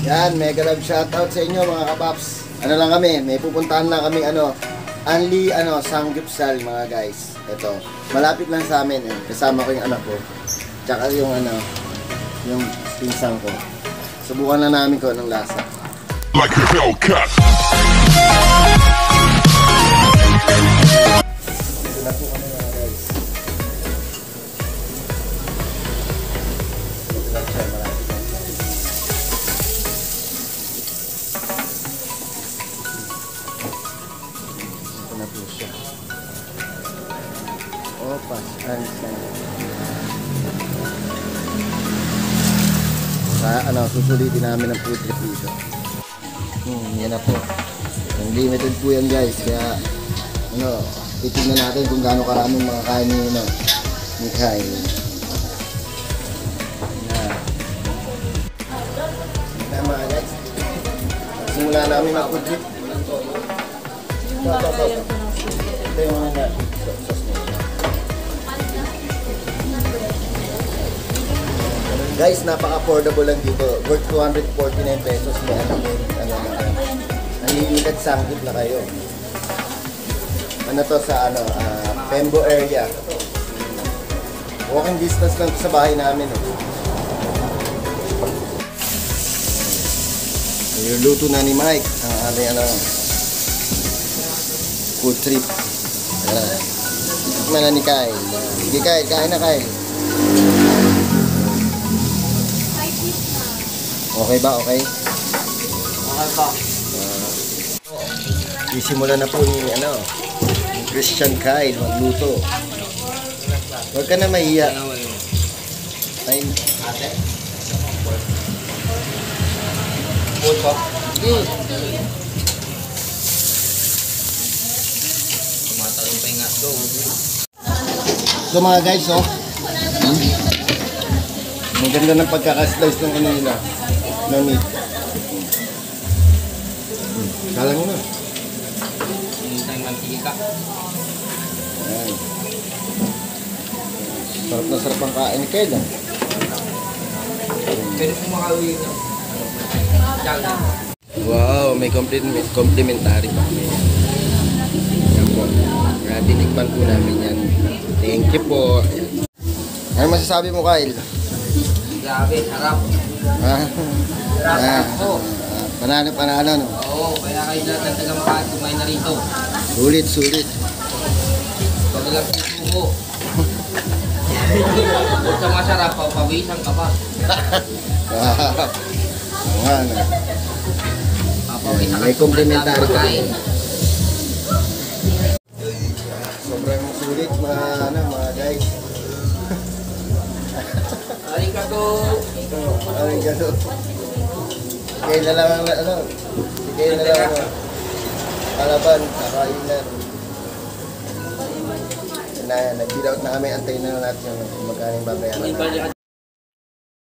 Yan, mega love shoutout sa inyo mga kapaps. Ano lang kami, may pupuntahan na kami Anli Sanggupsal mga guys. Ito, malapit lang sa amin eh. Kasama ko yung anak ko. Tsaka yung yung pinsang ko. Subukan na namin ko ng lasa. Like a Hellcat. Ito na po kami mga guys. Ito lang siya, malapit lang siya. Ito na po siya. Opas, susulitin namin ang food trip dito. Yan na po. Unlimited po yan guys. Kaya, titignan natin kung gaano karaming mga kain ni Kyle. Yan mga guys. Simula namin ang food trip. Ito yung mga sauce nila. Guys, napaka-affordable lang dito. Worth 249 pesos. May unlimited sanggip na kayo. Ano to sa Pembo area. Walking distance lang sa bahay namin. Niluluto na ni Mike ang food trip. Tikman na ni Kyle. Sige Kyle, kain na Kyle. Okay ba? Okay? Okay pa. Isimula na po ni Christian Kyle magluto. Huwag ka na mahiya. Ay, ate. Food pa? Tumatalong pa yung aso. So mga guys, ang ganda ng pagkakaslice ng nila. No meat. Kala mo na. Hintay mantika. Ayan. Sarap na sarap ang kain ni Kyle. Pwede po makawin nyo. Wow, may complimentary pa kami. Yan po. Tinikman po namin yan. Thank you po. Ano masasabi mo Kyle? Grabe, harap. Panalo no? Oo, kaya kayo natin taga makain kumain na rito. Sulit. Pag lang suko. Huwag ka masarap, papawisan ka pa. May complimentary pa. Sobrang sulit mga guys. Arigato. Arigato. Kaya na lang kalaban, kakainan. Nag-build out na kami, antayin na natin yung magkaling babayaran.